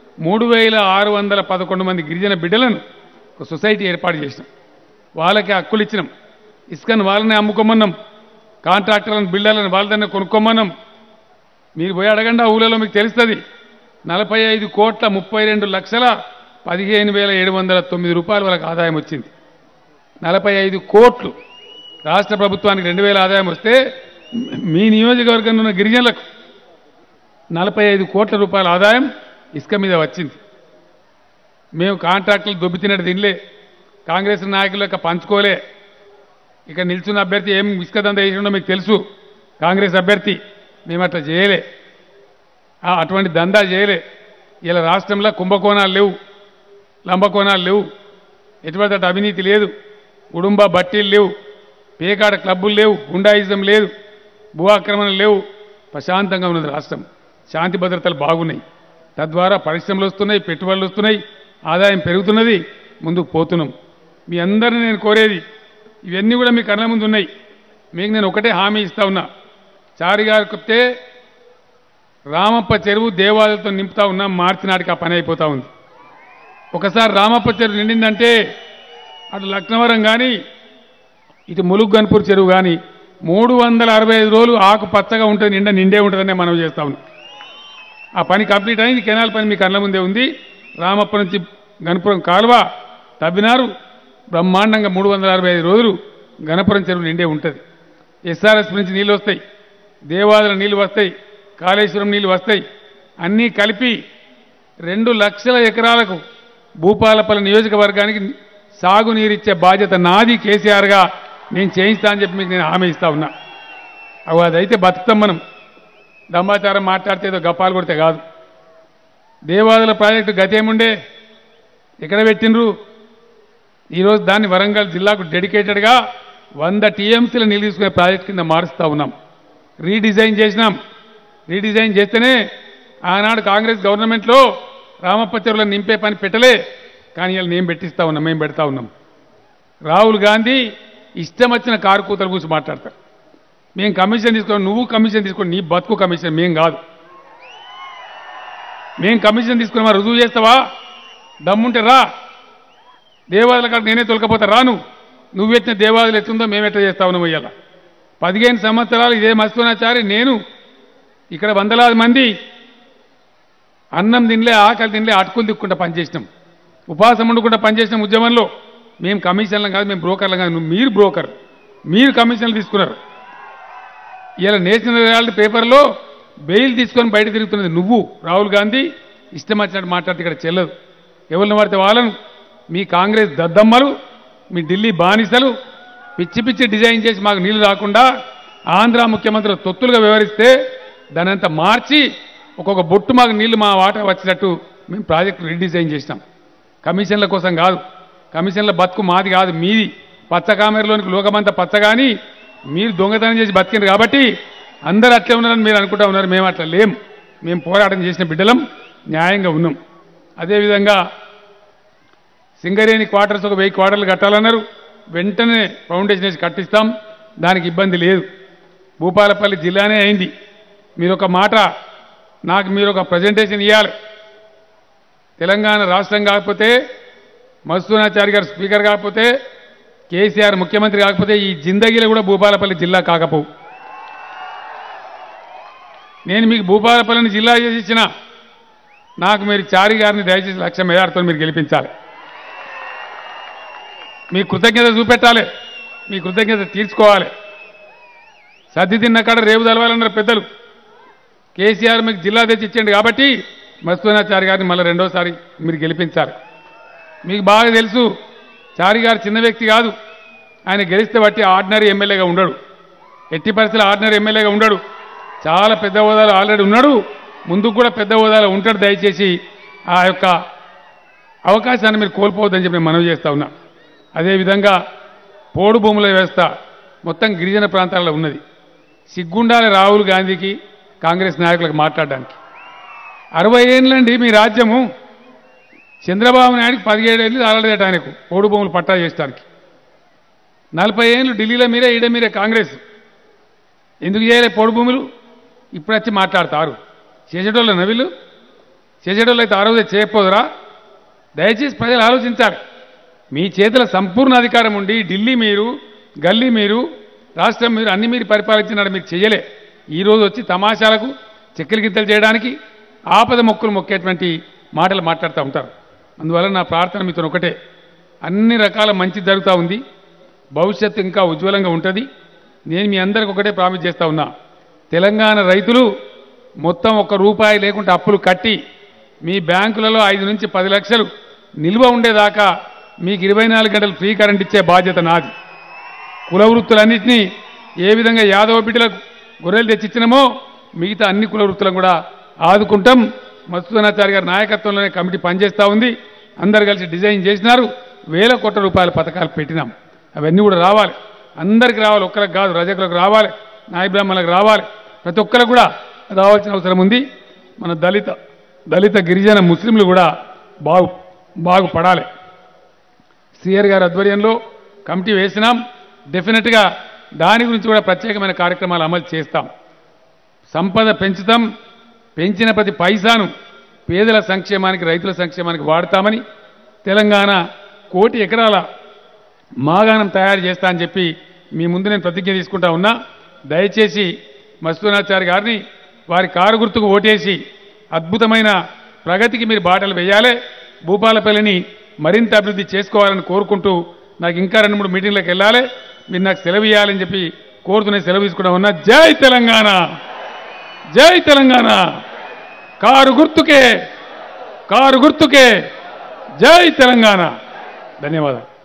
3611 మంది గిరిజన బిడ్డలను ఒక సొసైటీ ఏర్పాటు చేసినాం. వాళ్ళకి హక్కులు ఇచ్చినాం. ఇసుకను వాళ్ళనే అమ్ముకోమన్నాం, కాంట్రాక్టర్లను బిల్డర్లను వాళ్ళనే కొనుక్కోమన్నాం. మీరు పోయి అడగండి, ఆ ఊళ్ళలో మీకు తెలుస్తుంది. 45,32,15,709 రూపాయలు వాళ్ళకి ఆదాయం వచ్చింది. 45 కోట్లు రాష్ట్ర ప్రభుత్వానికి 2,000 ఆదాయం వస్తే మీ నియోజకవర్గంలో ఉన్న గిరిజనులకు 45 కోట్ల రూపాయల ఆదాయం ఇసుక మీద వచ్చింది. మేము కాంట్రాక్టులు దొబ్బితినట్టు తినలే, కాంగ్రెస్ నాయకుల యొక్క పంచుకోలే. ఇక నిల్చున్న అభ్యర్థి ఏం ఇసుక దందా చేసిండో మీకు తెలుసు. కాంగ్రెస్ అభ్యర్థి మేము అట్లా చేయలే, అటువంటి దందా చేయలే. ఇలా రాష్ట్రంలో కుంభకోణాలు లేవు, లంబకోణాలు లేవు, ఎటువంటి అవినీతి లేదు, ఉడుంబ బట్టీలు లేవు, పేకాడ క్లబ్బులు లేవు, గుండాయిజం లేదు, భూ ఆక్రమణలు లేవు. ప్రశాంతంగా ఉన్నది రాష్ట్రం. శాంతి భద్రతలు బాగున్నాయి. తద్వారా పరిశ్రమలు వస్తున్నాయి, పెట్టుబడులు వస్తున్నాయి, ఆదాయం పెరుగుతున్నది, ముందుకు పోతున్నాం. మీ అందరిని నేను కోరేది, ఇవన్నీ కూడా మీ కళ్ళ ముందు ఉన్నాయి. మీకు నేను ఒకటే హామీ ఇస్తా ఉన్నా. చారిగారు చెప్తే రామప్ప చెరువు దేవాలయాలతో నింపుతా ఉన్నాం. మార్చి నాటికి ఆ పని అయిపోతా ఉంది. ఒకసారి రామప్ప చెరువు నిండిందంటే అటు లక్నవరం కానీ ఇటు ములుగు గన్పూర్ చెరువు కానీ 365 రోజులు ఆకు పచ్చగా ఉంటుంది, నిండే ఉంటుందనే మనం చేస్తా ఉన్నాం. ఆ పని కంప్లీట్ అయింది. కెనాల్ పని మీ కళ్ళ ముందే ఉంది. రామప్ప నుంచి గణపురం కాలువ తవ్వినారు. బ్రహ్మాండంగా 365 రోజులు గణపురం చెరువు నిండే ఉంటుంది. ఎస్ఆర్ఎస్ నుంచి నీళ్ళు వస్తాయి, దేవాదుల నీళ్ళు వస్తాయి, కాళేశ్వరం నీళ్ళు వస్తాయి. అన్నీ కలిపి 2 లక్షల ఎకరాలకు భూపాలపల్లి నియోజకవర్గానికి సాగునీరిచ్చే బాధ్యత నాది కేసీఆర్గా నేను చేయిస్తా అని చెప్పి మీకు నేను హామీ ఇస్తా ఉన్నా. అదైతే బతుకుతాం మనం. దమ్మాచారం మాట్లాడితే ఏదో గప్పాలు కొడితే కాదు. దేవాదుల ప్రాజెక్టు గతేముండే ఎక్కడ పెట్టినరు? ఈరోజు దాన్ని వరంగల్ జిల్లాకు డెడికేటెడ్గా 100 టీఎంసీల నీళ్ళు తీసుకునే ప్రాజెక్ట్ కింద మారుస్తూ ఉన్నాం. రీడిజైన్ చేసినాం. రీడిజైన్ చేస్తేనే ఆనాడు కాంగ్రెస్ గవర్నమెంట్లో రామప్ప చెరువులను నింపే పని పెట్టలే, కానీ ఇలా నేను పెట్టిస్తా ఉన్నాం, మేము పెడతా ఉన్నాం. రాహుల్ గాంధీ ఇష్టం వచ్చిన కారు కూతల గురించి మాట్లాడతారు. మేము కమిషన్ తీసుకోవాలి, నువ్వు కమిషన్ తీసుకోండి, నీ బతుకు కమిషన్, మేం కాదు. మేము కమిషన్ తీసుకున్నామా రుజువు చేస్తావా? దమ్ముంటే రా, దేవాదుల కాడ నేనే తొలకపోతా రాను. నువ్వు పెట్టిన దేవాదులు ఎట్లుందో మేము ఎట్లా చేస్తా ఉన్నాం. ఇవాళ 15 సంవత్సరాలు ఇదే మస్తునాచారి నేను ఇక్కడ వందలాది మంది అన్నం తినలే, ఆకలి తినలే, అటుకులు దిక్కుంటా పనిచేసినాం, ఉపాసం ఉండకుండా పనిచేసినాం ఉద్యమంలో. మేము కమిషన్లం కాదు, మేము బ్రోకర్లం కాదు. మీరు బ్రోకర్, మీరు కమిషన్లు తీసుకున్నారు. ఇలా నేషనల్ రియాలిటీ పేపర్లో బెయిల్ తీసుకొని బయట తిరుగుతున్నది నువ్వు. రాహుల్ గాంధీ ఇష్టం వచ్చినట్టు మాట్లాడితే ఇక్కడ చెల్లదు. ఎవరిని పడితే వాళ్ళను, మీ కాంగ్రెస్ దద్దమ్మలు, మీ ఢిల్లీ బానిసలు పిచ్చి పిచ్చి డిజైన్ చేసి మాకు నీళ్లు రాకుండా ఆంధ్ర ముఖ్యమంత్రులు తొత్తులుగా వ్యవహరిస్తే దానంతా మార్చి ఒక్కొక్క బొట్టు మాకు నీళ్లు మా వాటా వచ్చినట్టు మేము ప్రాజెక్టు రీడిజైన్ చేసినాం. కమిషన్ల కోసం కాదు, కమిషన్ల బతుకు మాది కాదు, మీది. పచ్చ కామెరలోనికి లోకమంతా పచ్చగాని మీరు దొంగతనం చేసి బతికినారు కాబట్టి అందరూ అట్లే ఉన్నారని మీరు అనుకుంటా ఉన్నారు. మేము అట్లా లేం. మేము పోరాటం చేసిన బిడ్డలం, న్యాయంగా ఉన్నాం. అదేవిధంగా సింగరేణి క్వార్టర్స్ ఒక 1000 క్వార్టర్లు కట్టాలన్నారు. వెంటనే ఫౌండేషన్ వేసి కట్టిస్తాం, దానికి ఇబ్బంది లేదు. భూపాలపల్లి జిల్లానే అయింది. మీరు ఒక మాట నాకు మీరు ఒక ప్రజెంటేషన్ ఇవ్వాలి. తెలంగాణ రాష్ట్రం కాకపోతే, మధుసూదనాచారి గారు స్పీకర్ కాకపోతే, కేసీఆర్ ముఖ్యమంత్రి కాకపోతే ఈ జిందగీలో కూడా భూపాలపల్లి జిల్లా కాకపోవు. నేను మీకు భూపాలపల్లిని జిల్లా చేసి ఇచ్చిన, నాకు మీరు చారి గారిని దయచేసి 1,00,000 మెజార్టీతో మీరు గెలిపించాలి. మీ కృతజ్ఞత చూపెట్టాలి, మీ కృతజ్ఞత తీర్చుకోవాలి. సర్ది తిన్న కాడ రేపు తెలవాలన్నారు పెద్దలు. కేసీఆర్ మీకు జిల్లా తెచ్చి ఇచ్చిండు కాబట్టి మధుసూదనాచారి గారిని మళ్ళీ రెండోసారి మీరు గెలిపించాలి. మీకు బాగా తెలుసు, చారి గారు చిన్న వ్యక్తి కాదు. ఆయన గెలిస్తే బట్టి ఆర్డినరీ ఎమ్మెల్యేగా ఉండడు, ఎట్టి పరిస్థితుల్లో ఆర్డినరీ ఎమ్మెల్యేగా ఉండడు. చాలా పెద్ద హోదాలో ఆల్రెడీ ఉన్నాడు, ముందుకు కూడా పెద్ద హోదాలో ఉంటాడు. దయచేసి ఆ యొక్క అవకాశాన్ని మీరు కోల్పోవద్దని చెప్పి నేను మనవి చేస్తా ఉన్నా. అదేవిధంగా పోడు భూముల వ్యవస్థ మొత్తం గిరిజన ప్రాంతాల్లో ఉన్నది. సిగ్గుండాలి రాహుల్ గాంధీకి కాంగ్రెస్ నాయకులకు మాట్లాడడానికి. 60 ఏళ్ళండి మీ రాజ్యము. చంద్రబాబు నాయుడికి 17 ఏళ్ళు ఆలడేట ఆయనకు పోడు భూములు పట్టా చేయడానికి. 40 ఏళ్ళు ఢిల్లీలో మీరే కాంగ్రెస్ ఎందుకు చేయలే పోడు భూములు? ఇప్పుడు వచ్చి మాట్లాడతారు. చేసేటోళ్ళు నవీళ్ళు చేసేటోళ్ళు అయితే ఆ రోజే చేయకపోదురా? దయచేసి ప్రజలు ఆలోచించాలి. మీ చేతుల సంపూర్ణ అధికారం ఉండి ఢిల్లీ మీరు, గల్లీ మీరు, రాష్ట్రం మీరు అన్ని మీరు పరిపాలించినాడు, మీరు చేయలే. ఈరోజు వచ్చి తమాషాలకు చెక్కలు గిత్తలు చేయడానికి ఆపద మొక్కులు మొక్కేటువంటి మాటలు మాట్లాడుతూ ఉంటారు. అందువల్ల నా ప్రార్థన మీతో ఒకటే, అన్ని రకాల మంచి జరుగుతూ ఉంది, భవిష్యత్తు ఇంకా ఉజ్వలంగా ఉంటుంది. నేను మీ అందరికి ఒకటే ప్రామిస్ చేస్తూ ఉన్నా, తెలంగాణ రైతులు మొత్తం ₹1 లేకుండా అప్పులు కట్టి మీ బ్యాంకులలో 5 నుంచి 10 లక్షలు నిల్వ ఉండేదాకా మీకు 24 గంటలు ఫ్రీ కరెంట్ ఇచ్చే బాధ్యత నాది. కుల వృత్తులన్నింటినీ ఏ విధంగా యాదవ బిడ్డలకు గొర్రెలు తెచ్చిచ్చినామో మిగతా అన్ని కుల వృత్తులను కూడా ఆదుకుంటాం. మధుసూదనాచారి గారి నాయకత్వంలోనే కమిటీ పనిచేస్తూ ఉంది. అందరు కలిసి డిజైన్ చేసినారు. వేల కోట్ల రూపాయల పథకాలు పెట్టినాం. అవన్నీ కూడా రావాలి, అందరికి రావాలి, ఒక్కరికి కాదు. రజకులకు రావాలి, నాయ బ్రాహ్మణులకు రావాలి, ప్రతి ఒక్కరికి కూడా రావాల్సిన అవసరం ఉంది. మన దళిత గిరిజన ముస్లింలు కూడా బాగుపడాలి. సిఆర్ గారి ఆధ్వర్యంలో కమిటీ వేసినాం. డెఫినెట్గా దాని గురించి కూడా ప్రత్యేకమైన కార్యక్రమాలు అమలు చేస్తాం. సంపద పెంచుతాం. పెంచిన ప్రతి పైసాను పేదల సంక్షేమానికి, రైతుల సంక్షేమానికి వాడతామని తెలంగాణ 1 కోటి ఎకరాల మాగాణం తయారు చేస్తా అని చెప్పి మీ ముందు నేను ప్రతిజ్ఞ తీసుకుంటా ఉన్నా. దయచేసి మధుసూదనాచారి గారిని వారి కారు గుర్తుకు ఓటేసి అద్భుతమైన ప్రగతికి మీరు బాటలు వేయాలి. భూపాలపల్లిని మరింత అభివృద్ధి చేసుకోవాలని కోరుకుంటూ నాకు ఇంకా 2-3 మీటింగ్లకు వెళ్ళాలి. మీరు నాకు సెలవు ఇవ్వాలని చెప్పి కోరుతూనే సెలవు తీసుకుంటా ఉన్నా. జై తెలంగాణ, జై తెలంగాణ. కారు గుర్తుకే, జై తెలంగాణ. ధన్యవాదాలు.